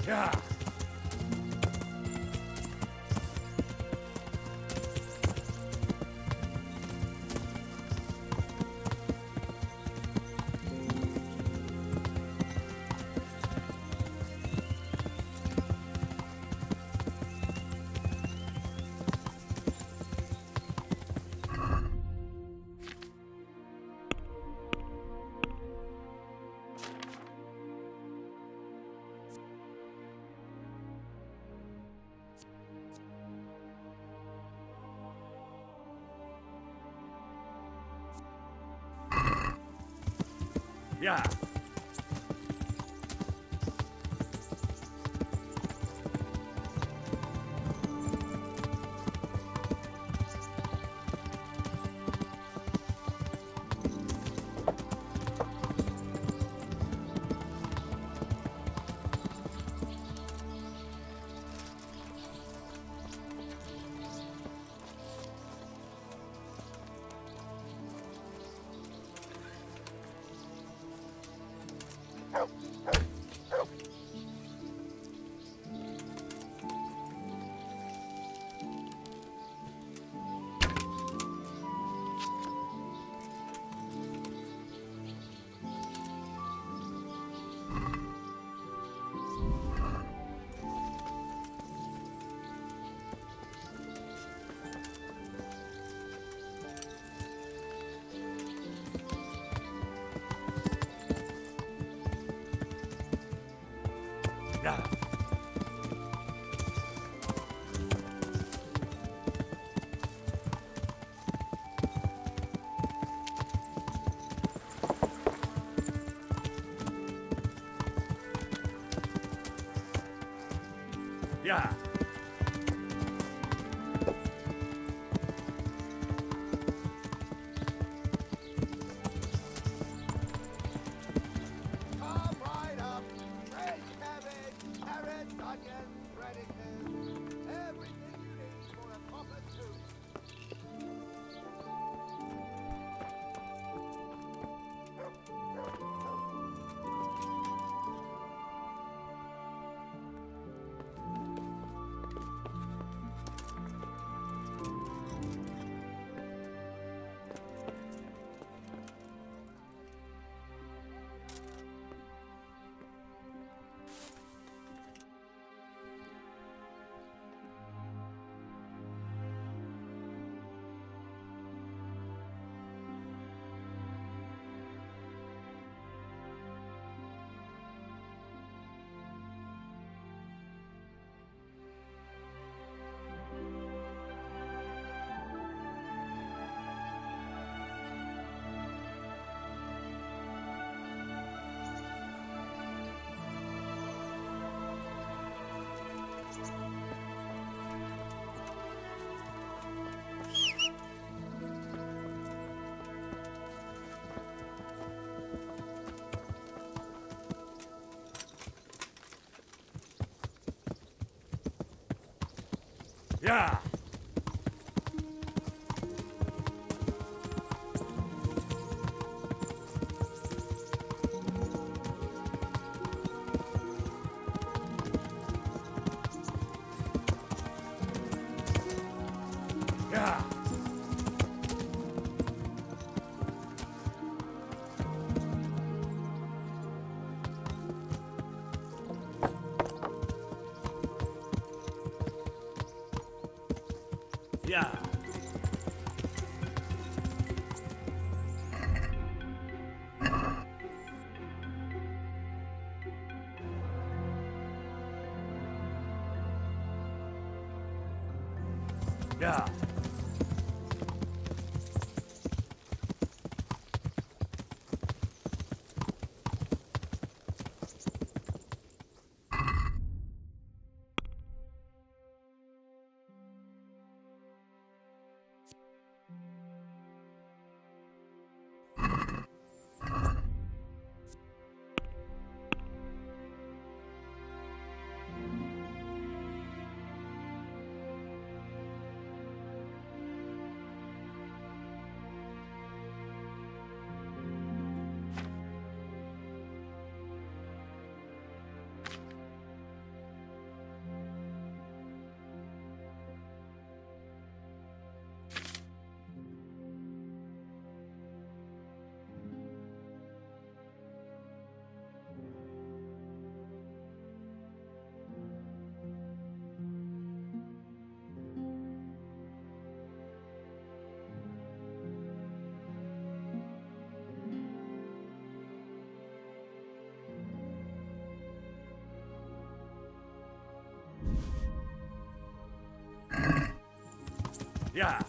Yeah. Yeah. Yeah. Yeah. Come right up. Fresh cabbage, carrots, onions, radishes. Everything you need for a proper soup. Yeah. Yeah. Yeah. Yeah. Yeah.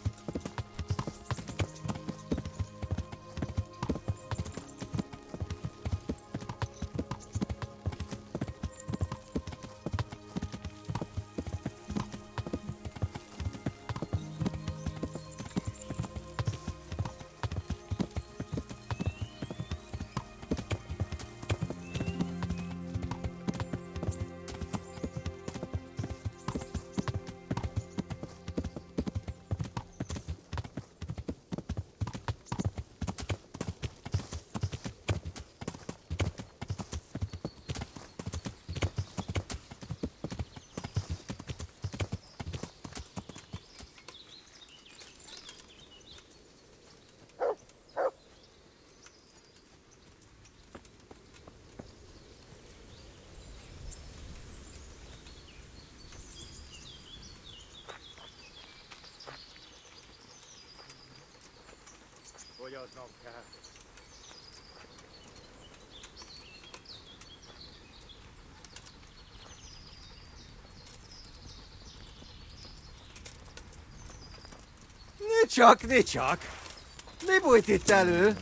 Fogyasznak kell. Ne csak! Mi bújt itt elő?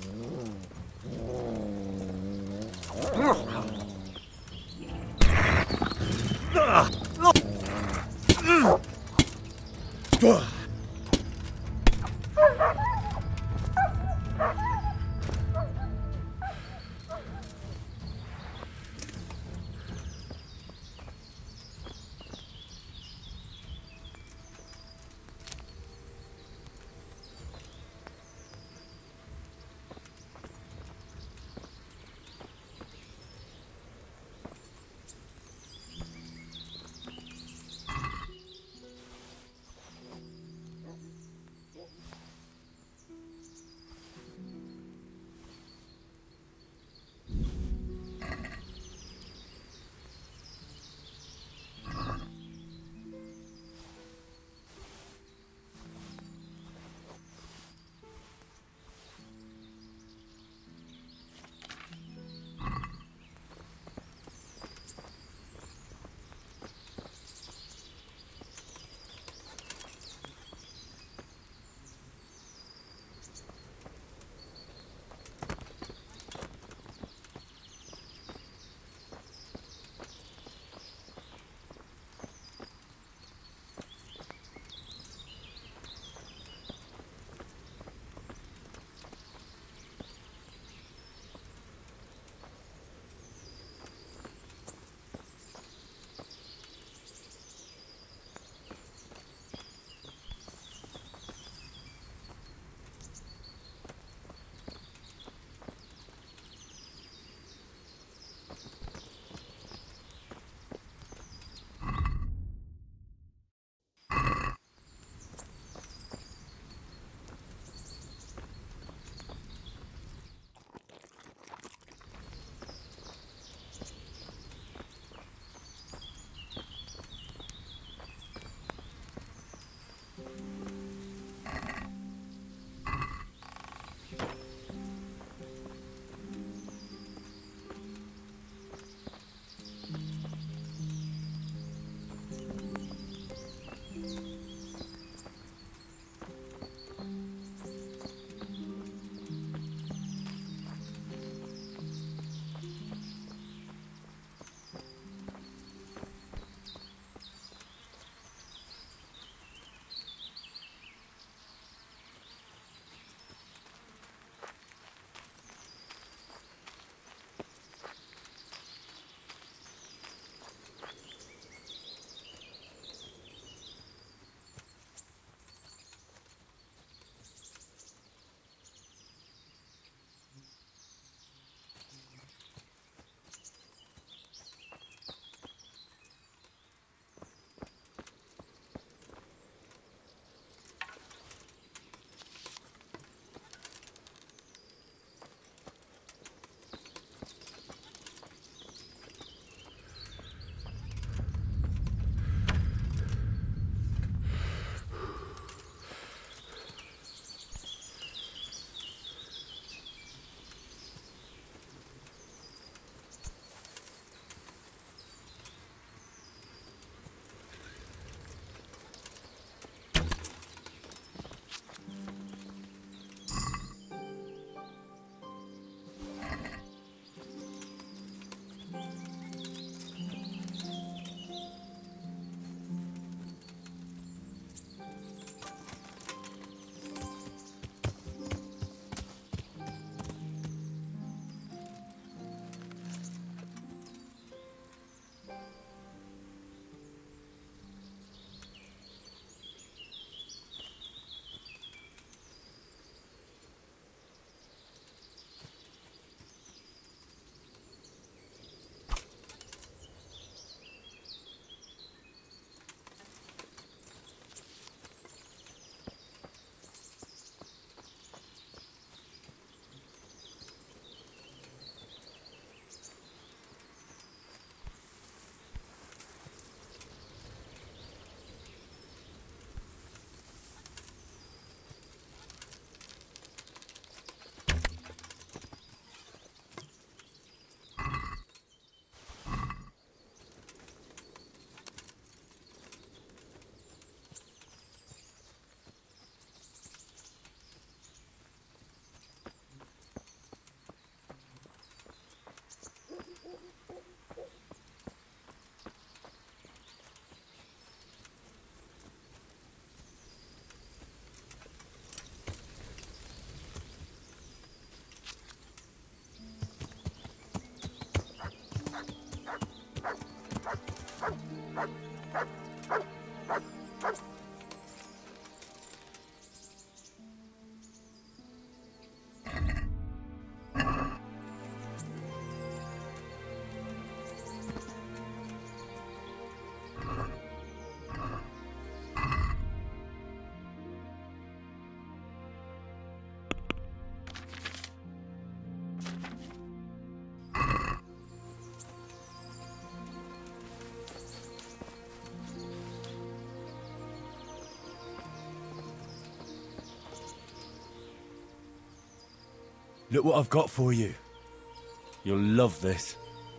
Look what I've got for you. You'll love this.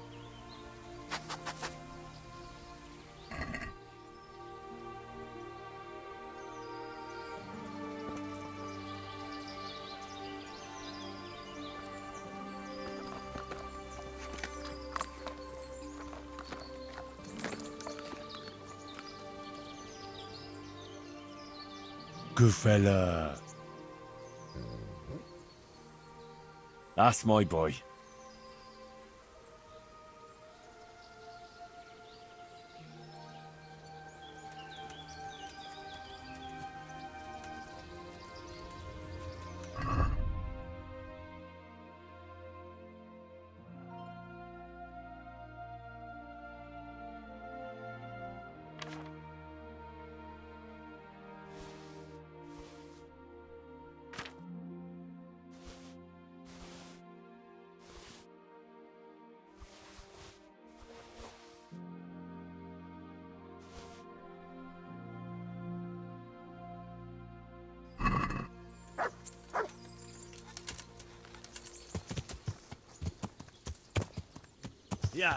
Good fella. That's my boy. Yeah.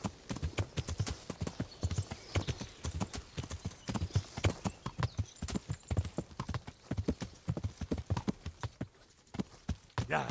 Yeah.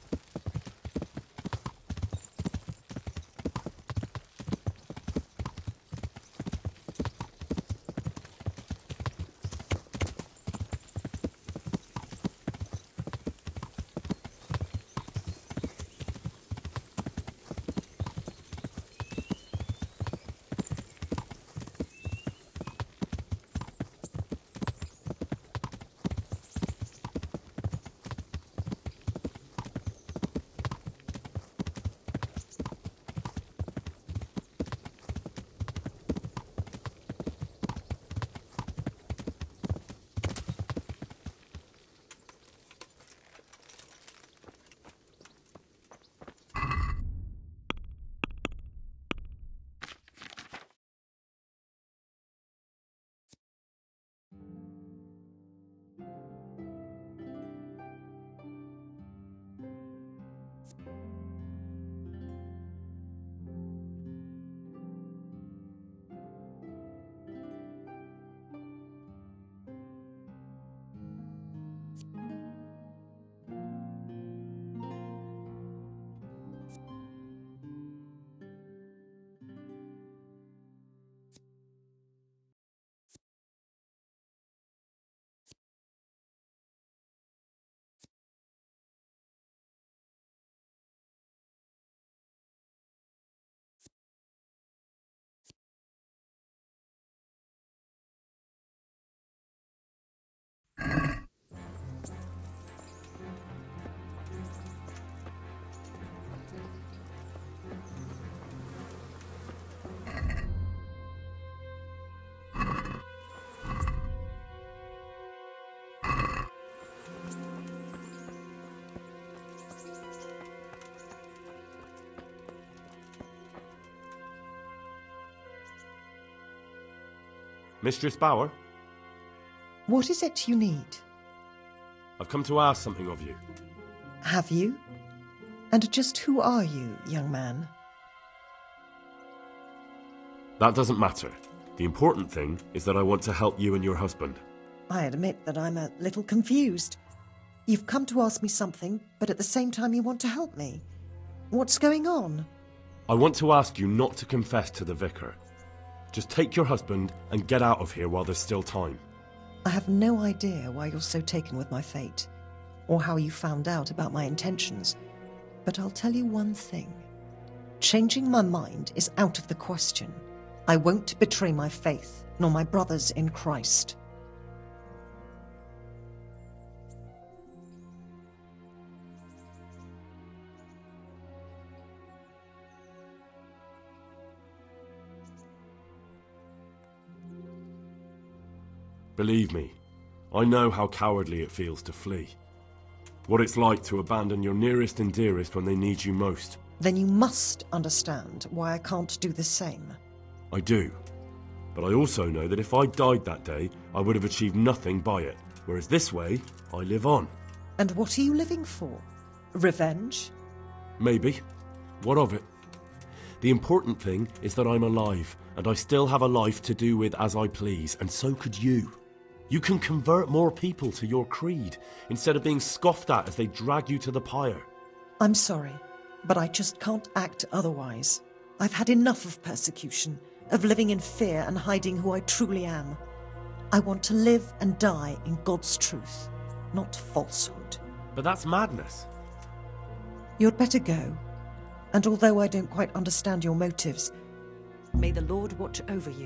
Mistress Bauer, What is it you need? I've come to ask something of you. Have you? And just who are you, young man? That doesn't matter. The important thing is that I want to help you and your husband. I admit that I'm a little confused. You've come to ask me something, but at the same time you want to help me. What's going on? I want to ask you not to confess to the vicar. Just take your husband and get out of here while there's still time. I have no idea why you're so taken with my fate, or how you found out about my intentions, but I'll tell you one thing. Changing my mind is out of the question. I won't betray my faith, nor my brothers in Christ. Believe me, I know how cowardly it feels to flee. What it's like to abandon your nearest and dearest when they need you most. Then you must understand why I can't do the same. I do. But I also know that if I died that day, I would have achieved nothing by it. Whereas this way, I live on. And what are you living for? Revenge? Maybe. What of it? The important thing is that I'm alive, and I still have a life to do with as I please, and so could you. You can convert more people to your creed, instead of being scoffed at as they drag you to the pyre. I'm sorry, but I just can't act otherwise. I've had enough of persecution, of living in fear and hiding who I truly am. I want to live and die in God's truth, not falsehood. But that's madness. You'd better go. And although I don't quite understand your motives, may the Lord watch over you.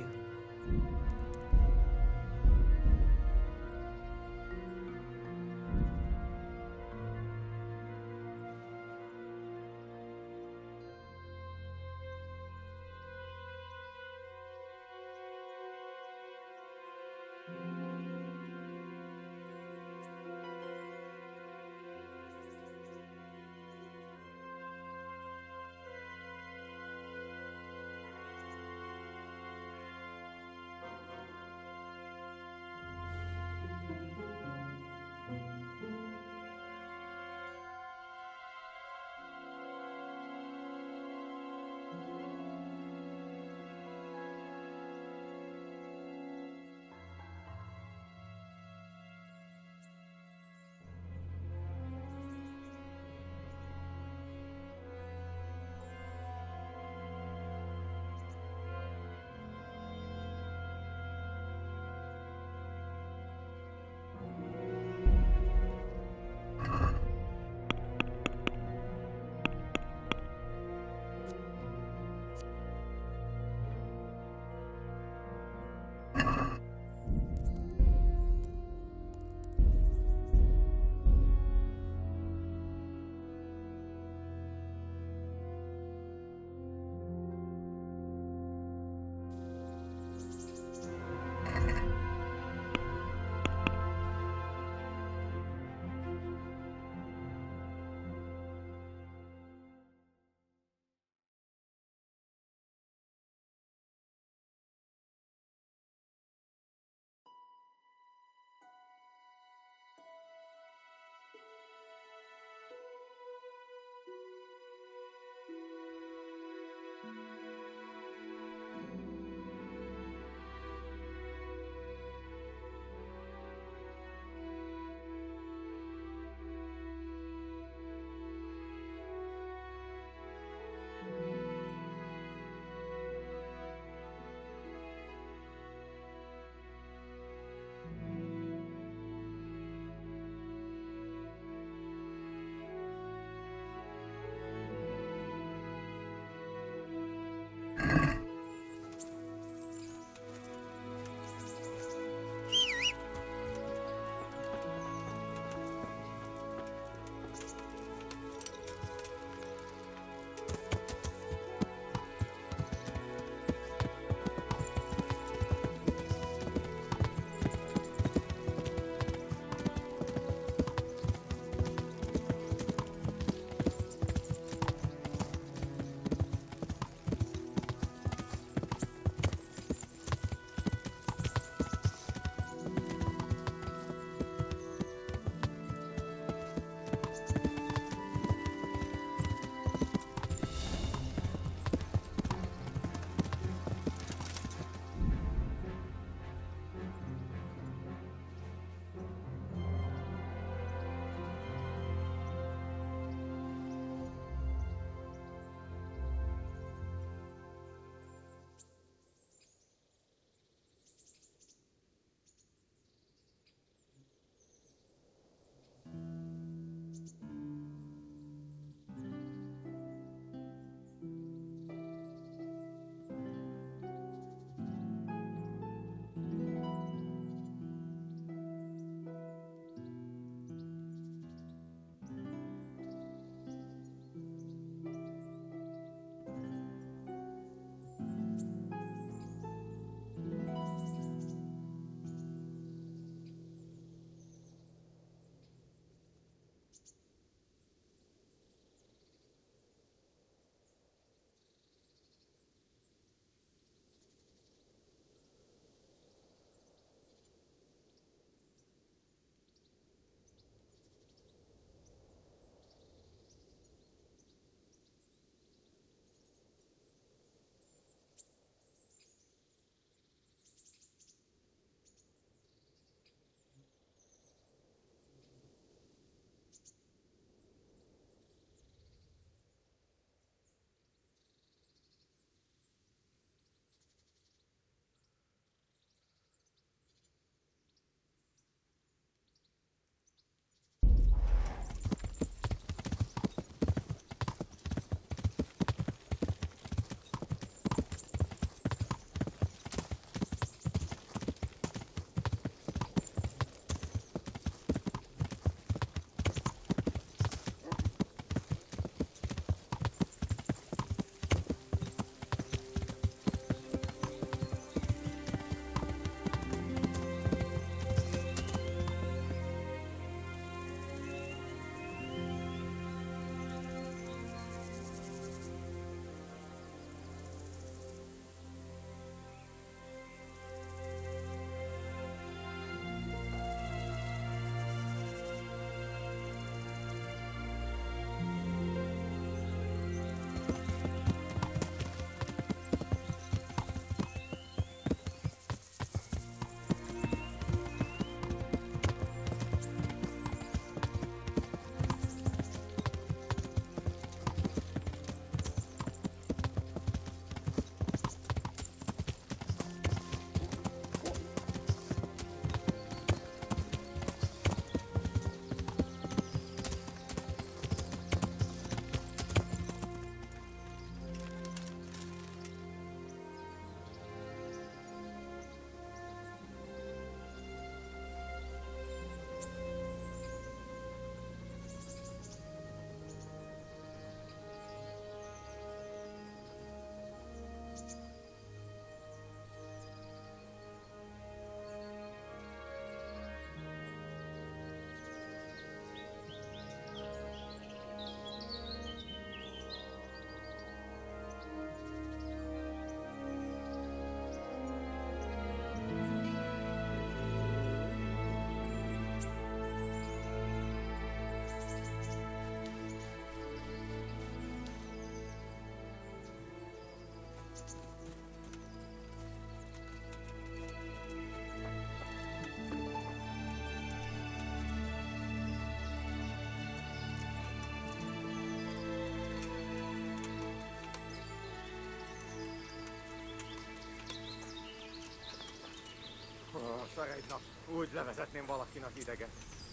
Szar egy nap, úgy levezetném valakin az ideget.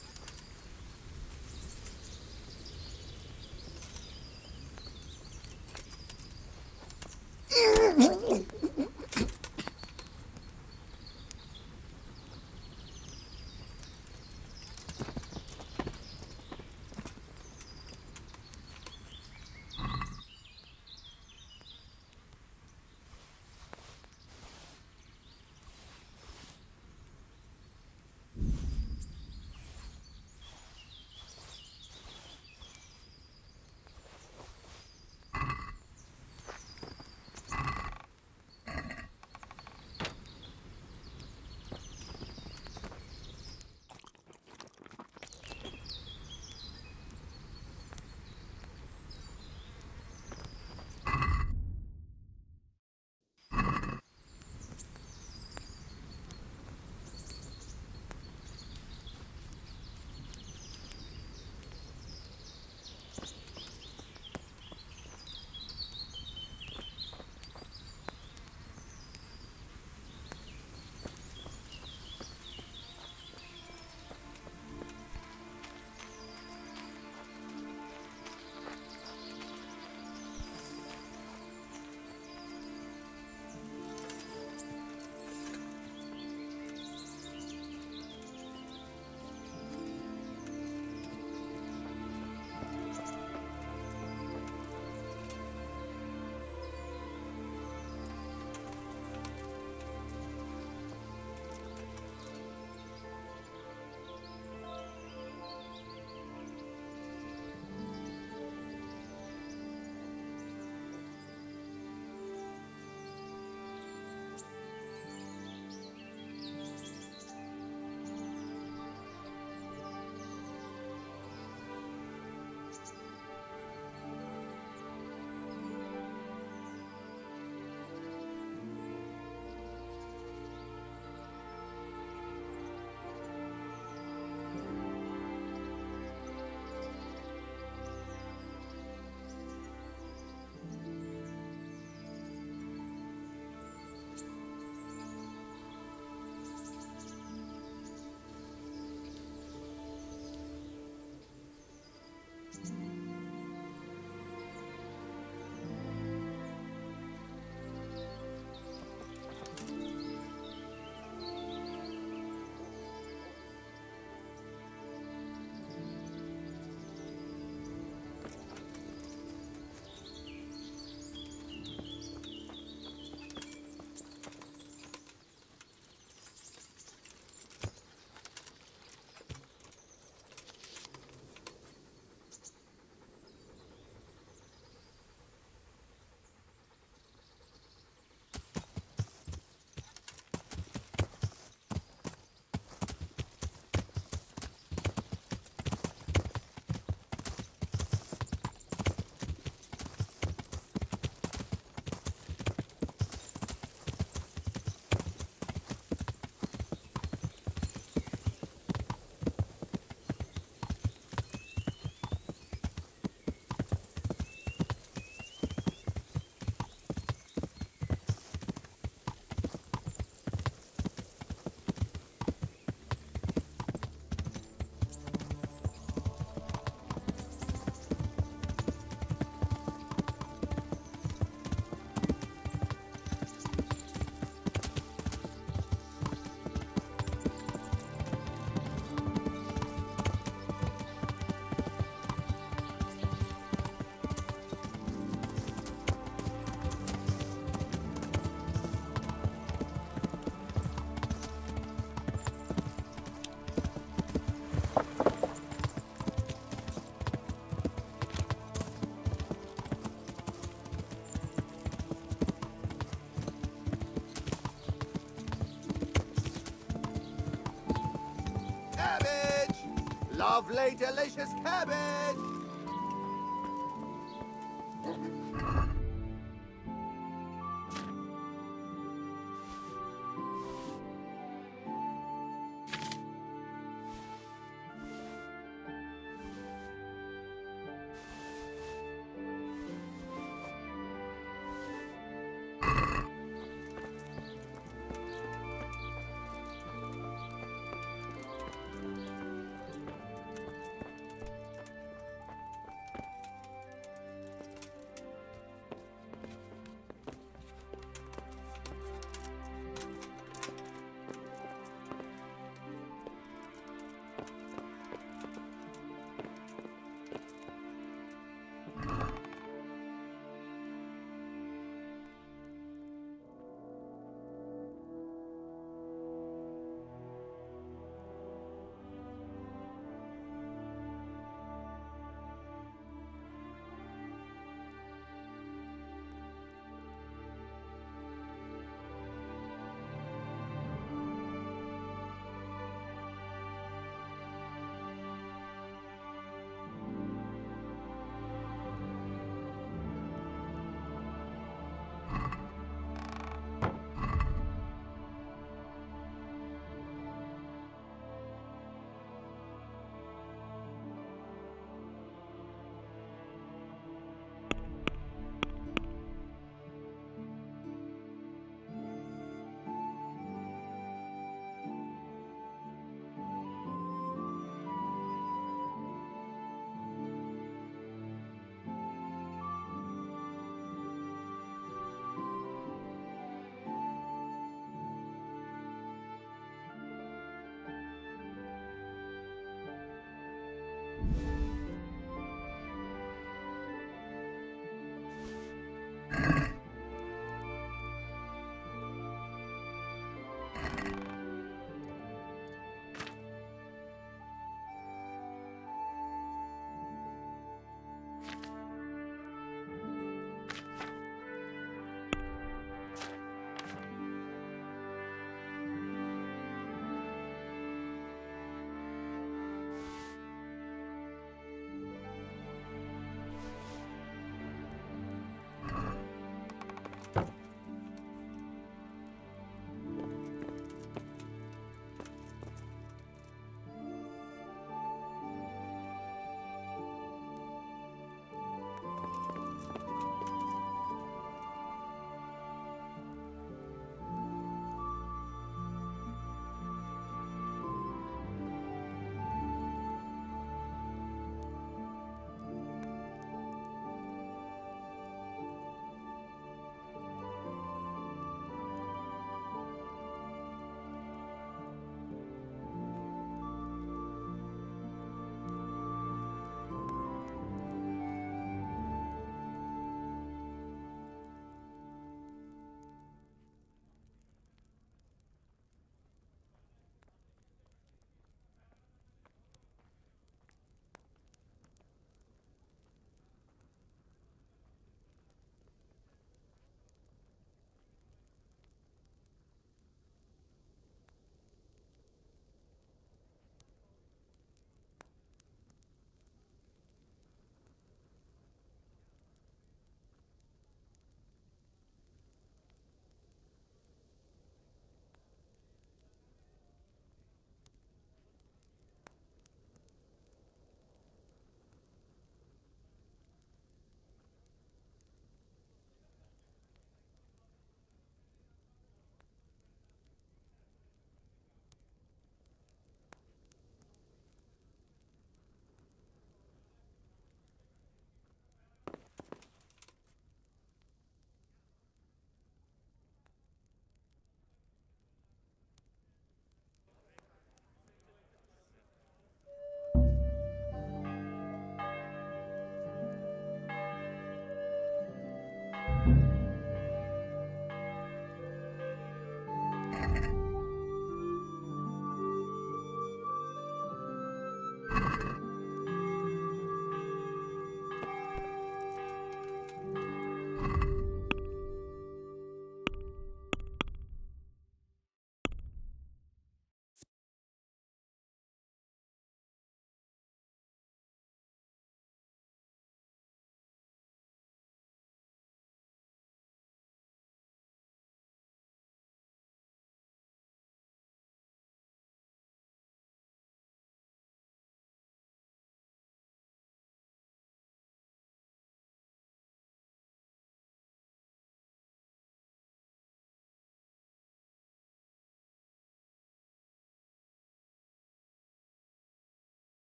Lovely, delicious cabbage!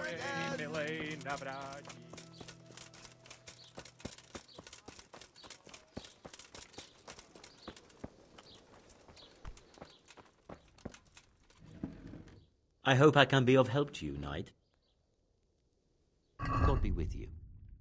Asparagus! Milej navrátí. I hope I can be of help to you, knight. God be with you.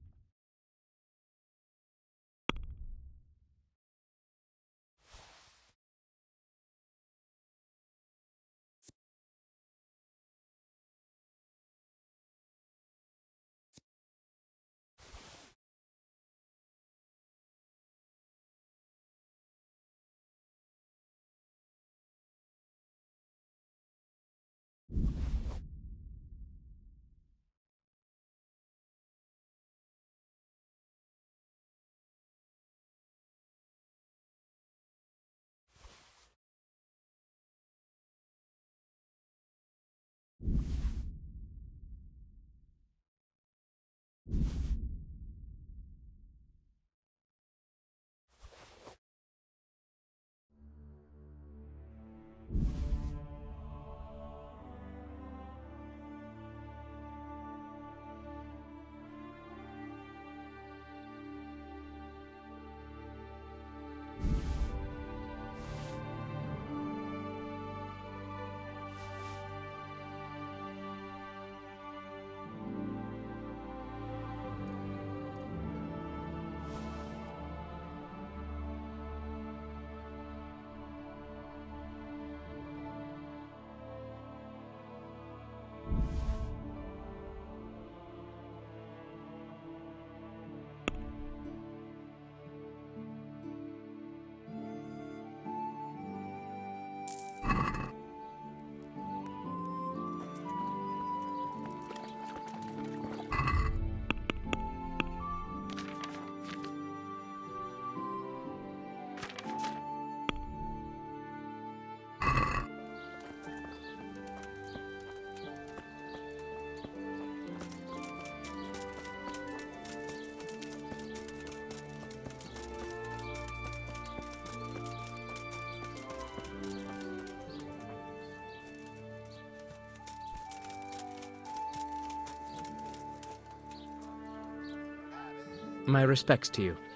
My respects to you.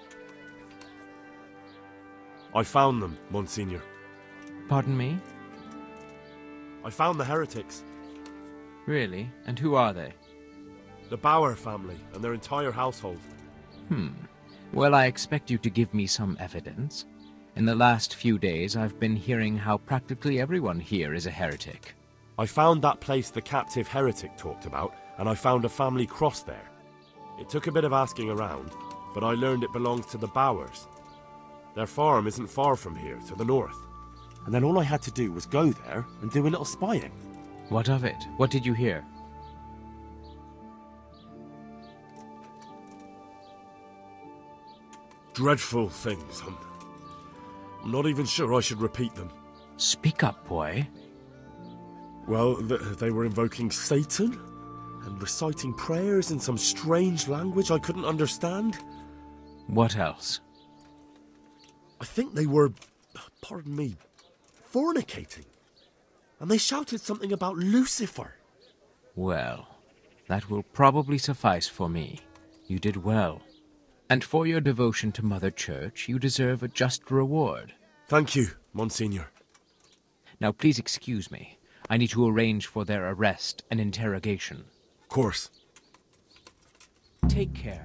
I found them, Monsignor. Pardon me? I found the heretics. Really? And who are they? The Bauer family and their entire household. Well, I expect you to give me some evidence. In the last few days, I've been hearing how practically everyone here is a heretic. I found that place the captive heretic talked about, and I found a family cross there. It took a bit of asking around, but I learned it belongs to the Bauers. Their farm isn't far from here, to the north. And then all I had to do was go there and do a little spying. What of it? What did you hear? Dreadful things. I'm not even sure I should repeat them. Speak up, boy. Well, they were invoking Satan and reciting prayers in some strange language I couldn't understand. What else? I think they were, pardon me, fornicating. And they shouted something about Lucifer. Well, that will probably suffice for me. You did well. And for your devotion to Mother Church, you deserve a just reward. Thank you, Monsignor. Now please excuse me. I need to arrange for their arrest and interrogation. Of course. Take care.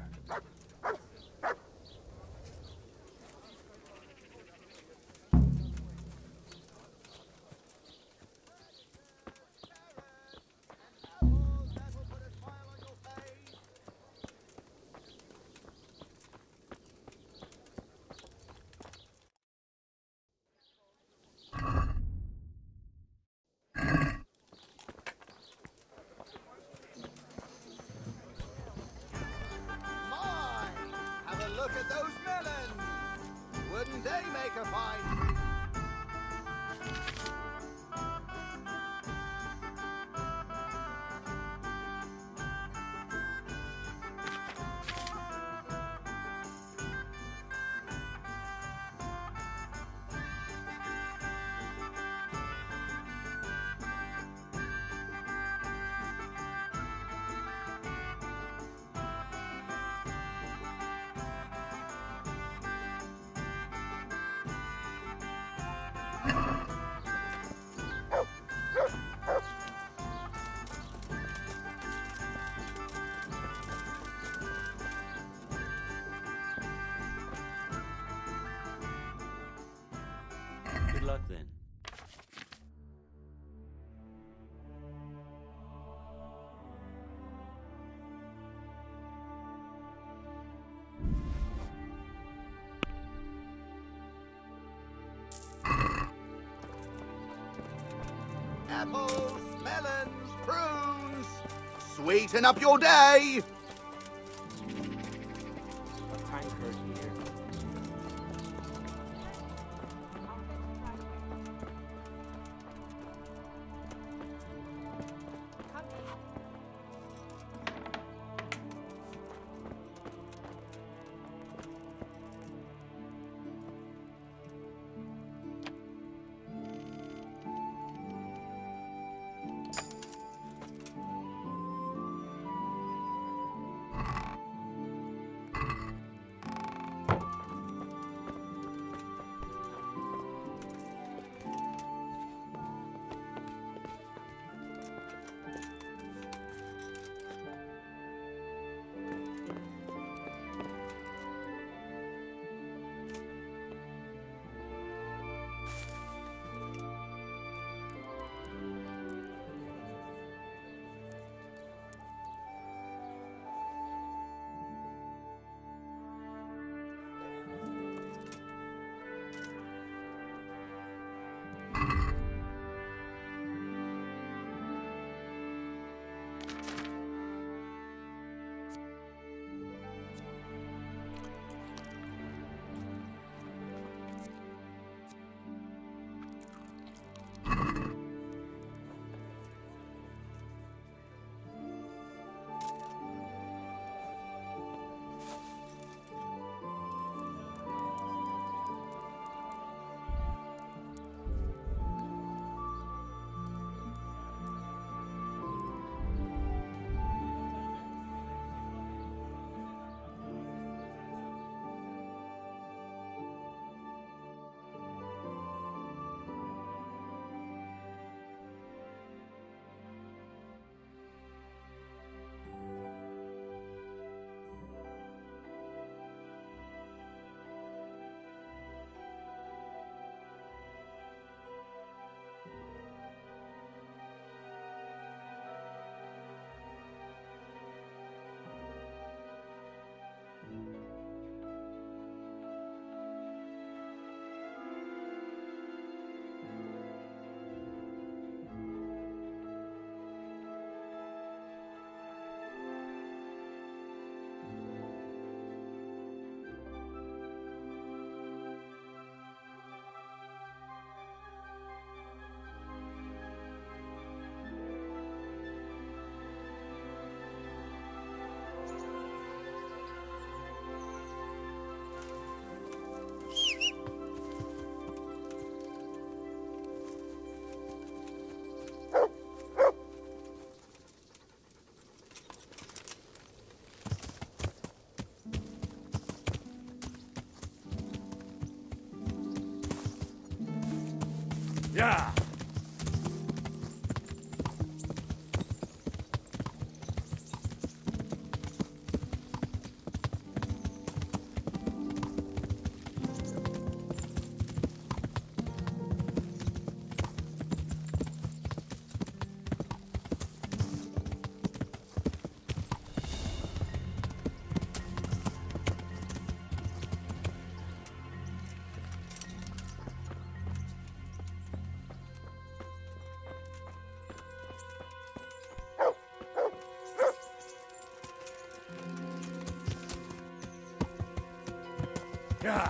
Have a look at those melons! Wouldn't they make a fine treat? apples, melons, prunes. Sweeten up your day. A tankard here. Yeah. Yeah.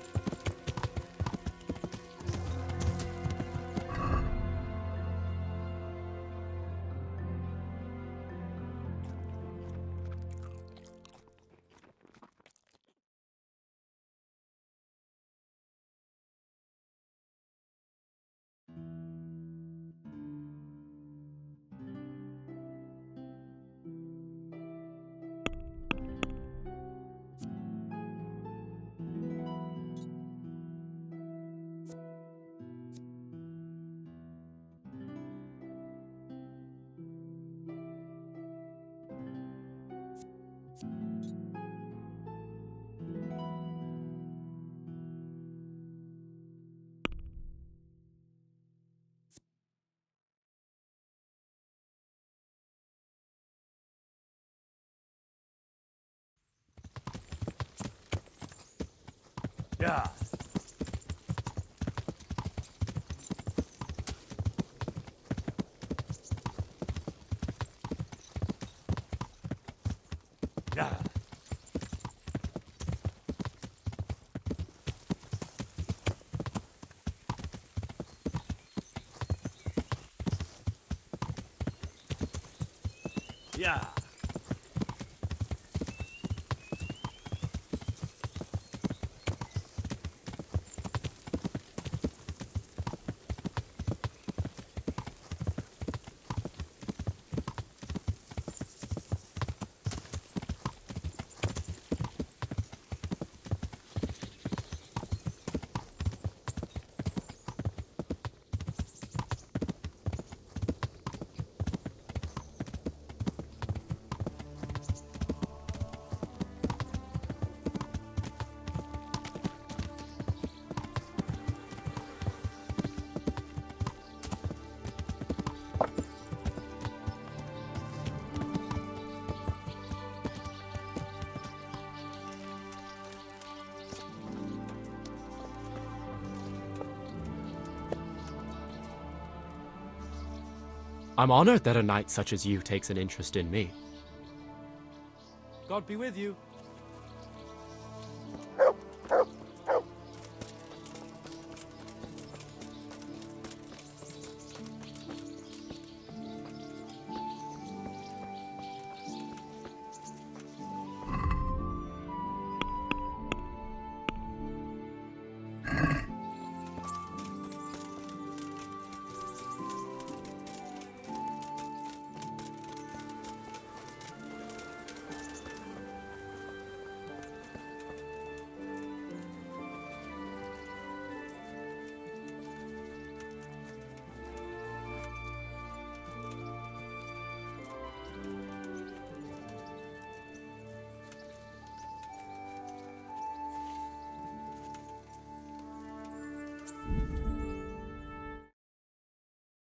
Yeah. Yeah. Yeah. I'm honored that a knight such as you takes an interest in me. God be with you.